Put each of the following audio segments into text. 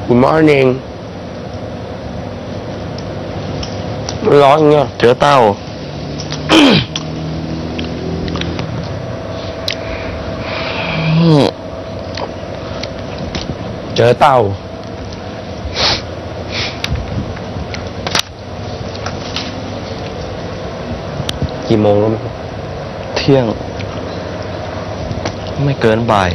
Good morning ร้อนเงี้ยเจอเต้าเจอเต่ากี่โมงแล้วเที่ยงไม่เกินบ่าย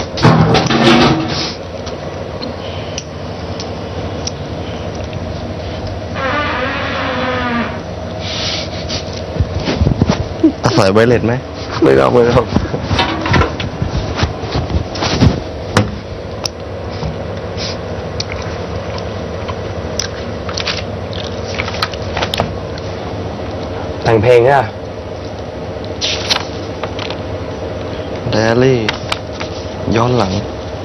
ใส่ไวเลสไหมไม่ต้องแต่งเพลงอ่ะไดอารี่ย้อนหลัง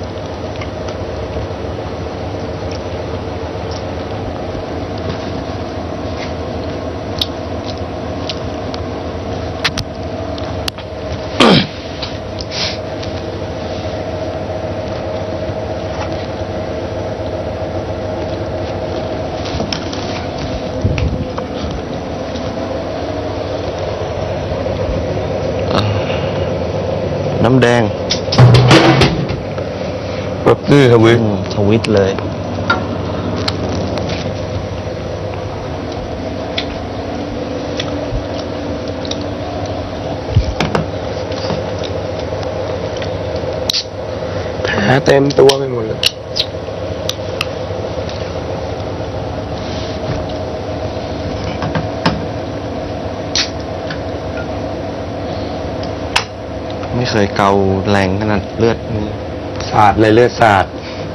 น้ำแดงแบบดื้อทวิตทวิตเลยแผลเต็มตัวไปหมดเลยไม่เคยเกาแรงขนาดเลือดนี่สาดเลยเลือดสาด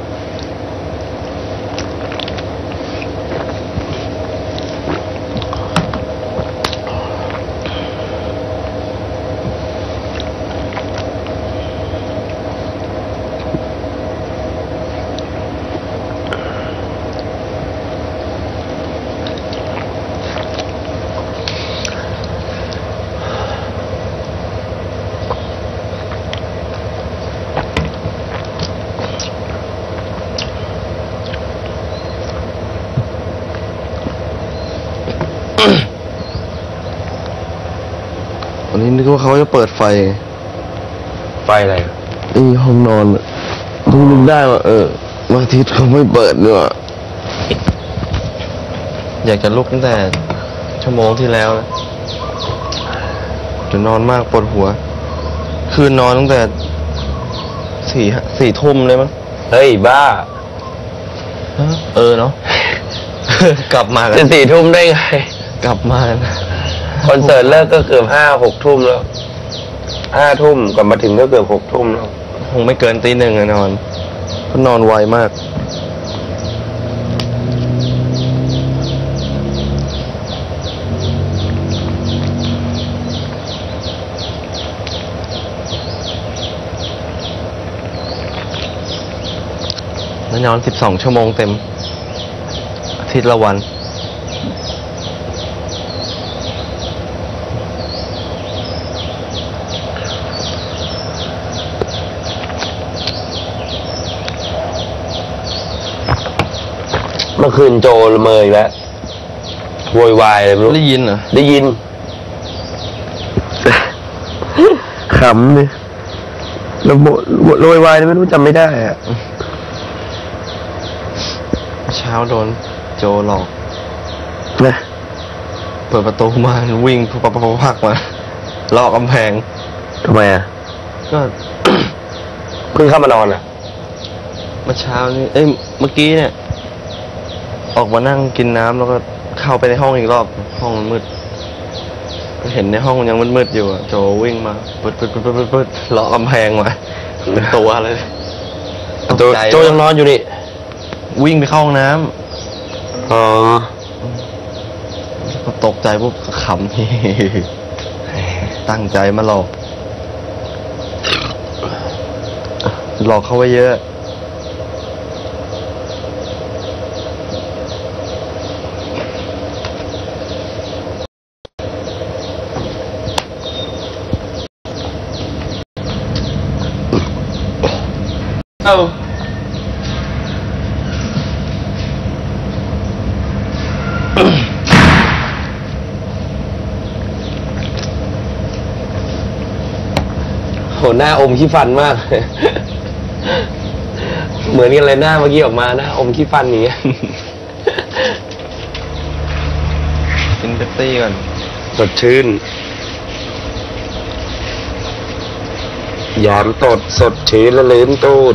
วันนี้นึกว่าเขาจะเปิดไฟอะไรห้องนอนเพิ่งนึกได้ว่าวันอาทิตย์เขาไม่เปิดเนอะอยากจะลุกตั้งแต่ชั่วโมงที่แล้วนะจะนอนมากปวดหัวคืนนอนตั้งแต่สี่ทุ่มเลยมั้งเฮ้ยบ้าเนาะ กลับมากันจะ4 ทุ่มได้ไงกลับมากันคอนเสิร์ตเลิกก็เกือบ5-6 ทุ่มแล้ว5 ทุ่มกลับมาถึงก็เกือบ6 ทุ่มแล้วคงไม่เกินตี 1นอนเพราะนอนไวมากแล้วนอน12 ชั่วโมงเต็มอาทิตย์ละวันเมื่อคืนโจละเมออีกแล้วโวยวายเลยไม่รู้ได้ยินเหรอได้ยินขำเนี่ยแล้วโวยวายไม่รู้จำไม่ได้อะเช้าโดนโจหลอกนะเปิดประตูมาวิ่งพักมาลอกกำแพงทำไมอ่ะก็เพิ่งเข้ามานอนอ่ะเมื่อเช้านี้เมื่อกี้เนี่ยออกมานั่งกินน้ำแล้วก็เข้าไปในห้องอีกรอบห้องมันมืดเห็นในห้องยังมืดอยู่อ่ะโจวิ่งมาปึ๊ดเลาะกำแพงมาเป็นตัวเลยโจยังนอนอยู่นี่วิ่งไปเข้าห้องน้ำตกใจปุ๊บขำตั้งใจมาหลอกเขาไว้เยอะโหหน้าอมขี้ฟันมาก เหมือนกันเลยหน้าเมื่อกี้ออกมานะอมขี้ฟันอย่างเงี้ยกินเป๊ปซี่ก่อนสดชื่นยามตดสดชื่นและลืมตูด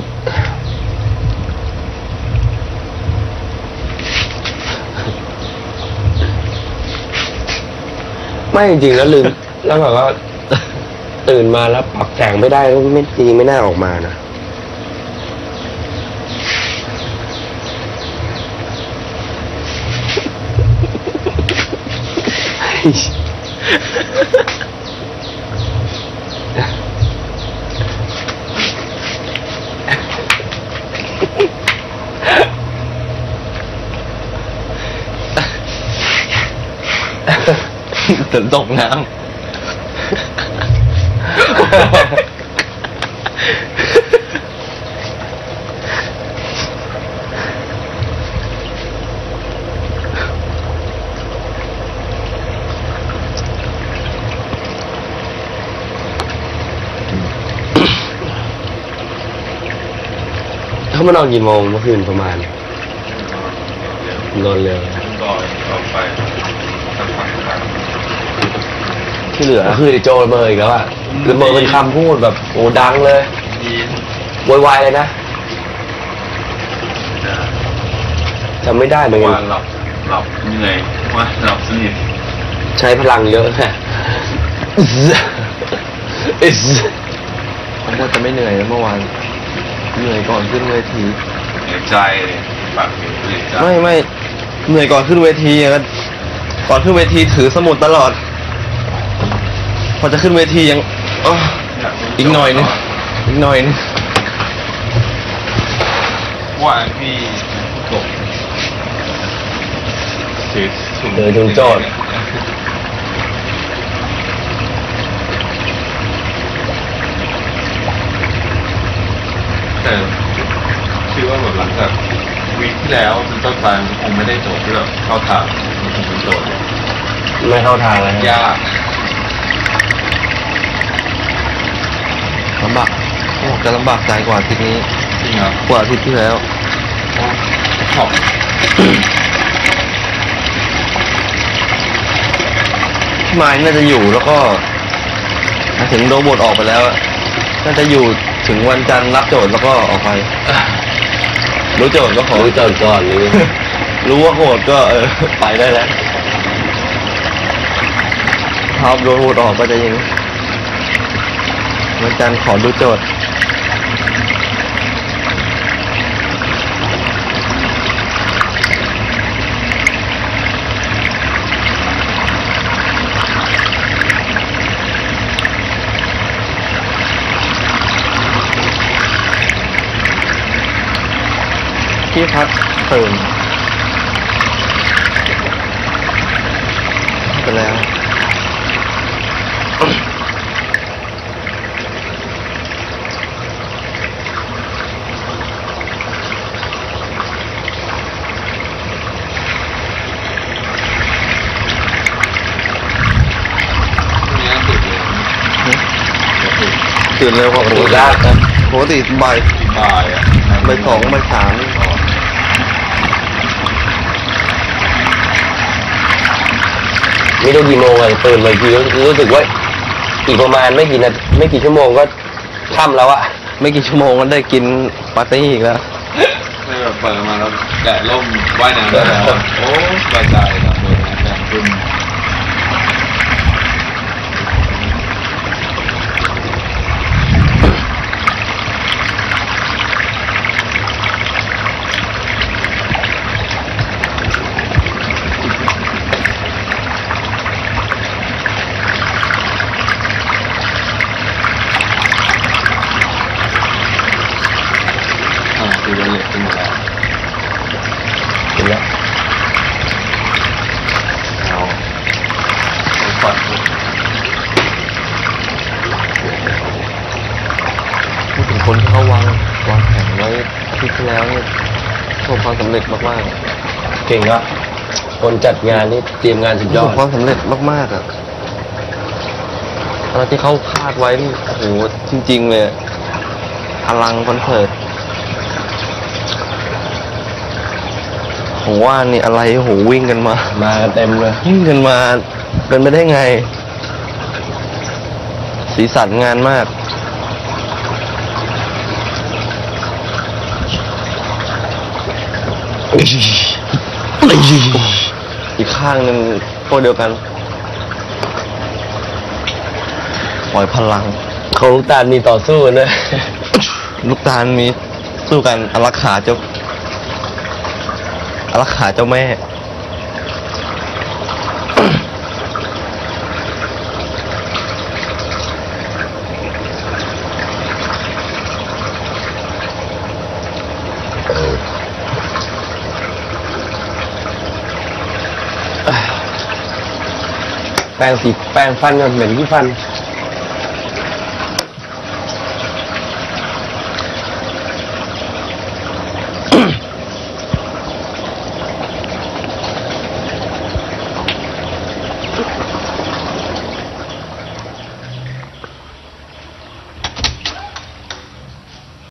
ไม่จริงๆแล้วลืม แล้วแบบว่า ตื่นมาแล้วปรับแสงไม่ได้ก็ไม่จริงไม่น่าออกมานะตื่นตกน้เขามานอนกี่โมงเมื่อคืนประมาณนอนเร็วก่อนออกไปสักพักครับำที่เหลือก็คือโจระเบิดอีกแล้วอะระเบิดเป็นคำพูดแบบโอ้ดังเลยดีโวยวายเลยนะจำไม่ได้เหมือนเมื่อกัวาน นหลับเหนื่อยว่าหลับสนิทใช้พลังเยอะ นะอิสผมว่าจะไม่เหนื่อยนะเมื่อวานเหนื่อยก่อนขึ้นเวทีเหนื่อยใจปากเหนื่อยใจไม่เหนื่อยก่อนขึ้นเวทีอะก่อนขึ้นเวทีถือสมุดตลอด พอจะขึ้นเวทียังอ้ออีกหน่อยนึงอีกหน่อยนึงว่าพี่ตกถือถุงเดินจงโจทย์แต่คิดว่าแบบหลังจากวีคที่แล้วมันต้นไปมันคงไม่ได้โจทย์ที่แบบเข้าทางมันคงเป็นโจทย์ไม่เข้าทางเลยยากลำบากโอ้จะลำบากใจกว่าอาทิตย์นี้จริงครับกว่าอาทิตย์ที่แล้วขอบพี่ไม้น่าจะอยู่แล้วก็ถึงโดนบทออกไปแล้วอะน่าจะอยู่ถึงวันจันทร์รับโจทย์แล้วก็ออกไป รู้โจทย์ก็ขอรู้จอดก่อนหรือรู้ว่าโหดก็ไปได้แล้วพอโดนโหดออกก็จะยังวันจันทร์ขอดูโจทย์พี่พัดตื่นไปแล้ว ตื่นเร็วกว่าปกตินะปกติบ่ายบ่ายอ่ะบ่ายสองบ่ายสามไม่รู้กี่โมงอะตื่นมาอีกทีรู้สึกว่า อีกประมาณไม่กี่ชั่วโมงก็ค่ำแล้วอะไม่กี่ชั่วโมงก็ได้กินปาร์ตี้อีกแล้วไม่แบบเปิดมาแล้วแดดร่มว่ายน้ำได้แล้วโอ้สบายใจนะเลยนะแดดร่ม ตีวันเล็กขึ้นมาแล้วเห็นแล้วเอาฝันพูดถึงคนที่เขาวางแผนไว้อาทิตย์ที่แล้วเนี่ยประสบความสำเร็จมากเก่งอะคนจัดงานนี่เตรียมงานสุดๆประยสอบ ดความสำเร็จมากๆอ่ะอะไรที่เขาคาดไว้นี่โอ้โหจริงๆเลยอลังคอนเสิร์ตผมว่านี่อะไรโหวิ่งกันมามากันเต็มเลยวิ่งกันมาเป็นไปได้ไง สีสันงานมาก อีกข้างหนึ่งพวกเดียวกัน ปล่อยพลังของลูกตาลมีต่อสู้นะลูกตาลมีสู้กันอารักขาเจ้าอารักขาเจ้าแม่แปรงสีแปรงฟันกันเหม็นที่ฟัน